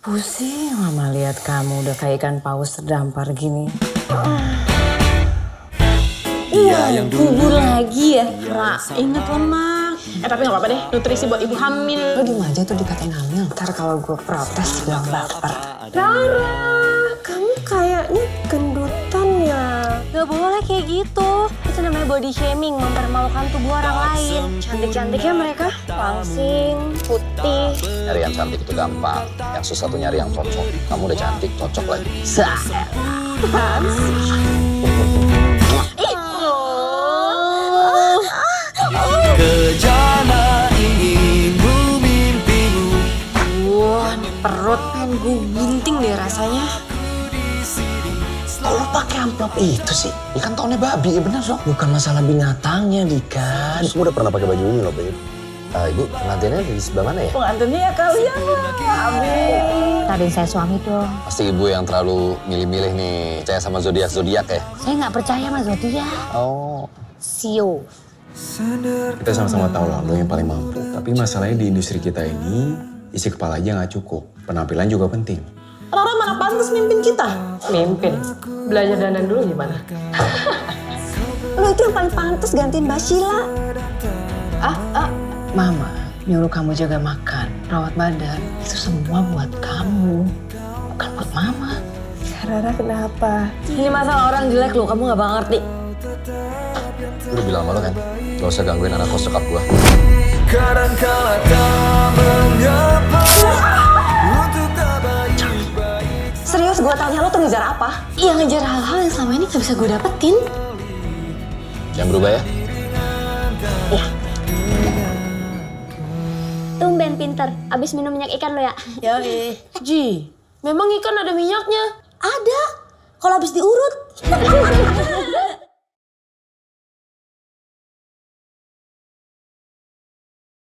Pusing mama lihat kamu udah kayak ikan paus terdampar gini. Iya, yang dulu lagi ya. Ra, inget lemak. Tapi gak apa-apa deh, nutrisi buat ibu hamil. Lo diem aja tuh dikatain hamil. Ntar kalau gue protes bilang baper. Rara, kamu kayaknya gendutan ya. Gak boleh kayak gitu. Itu namanya body shaming, mempermalukan tubuh orang lain. Cantik-cantiknya mereka langsing, putih. Nyari yang cantik itu gampang. Yang susah tuh nyari yang cocok. Kamu udah cantik, cocok lagi. Kejana inginmu mimpimu. Wah, perut pengen gue gunting deh rasanya. Kok lu pakai amplop itu sih? Ini kan tahunnya babi, ya bener dong. Bukan masalah binatangnya, Dika. Kamu udah pernah pakai baju ini loh, Beb. Ibu, pengantinnya di sebelah mana ya? Pengantinnya ya kalian lah. Amin. Tadi saya suami dong. Pasti ibu yang terlalu milih-milih nih. Percaya sama zodiak-zodiak ya? Saya nggak percaya sama zodiak. Oh. Sio. Kita sama-sama tahu lah lo yang paling mampu. Tapi masalahnya di industri kita ini, isi kepala aja nggak cukup. Penampilan juga penting. Rara mana pantas mimpin kita? Mimpin. Belajar dandan dulu gimana? Lo itu yang paling pantas gantiin Mbak Sheila. Mama nyuruh kamu jaga makan, rawat badan. Itu semua buat kamu. Bukan buat mama. Rara kenapa? Ini masalah orang jelek lo, kamu gak bakal ngerti. Gue udah bilang sama lo kan, gak usah gangguin anak kos cokap gue. Kadangkala tak mengapa untuk tak baik-baik. Serius gue tanya lo tuh ngejar apa? Iya ngejar hal-hal yang selama ini gak bisa gue dapetin. Jangan berubah ya. Tumben pinter, abis minum minyak ikan lo ya? Ji, memang ikan ada minyaknya? Ada, kalau habis diurut.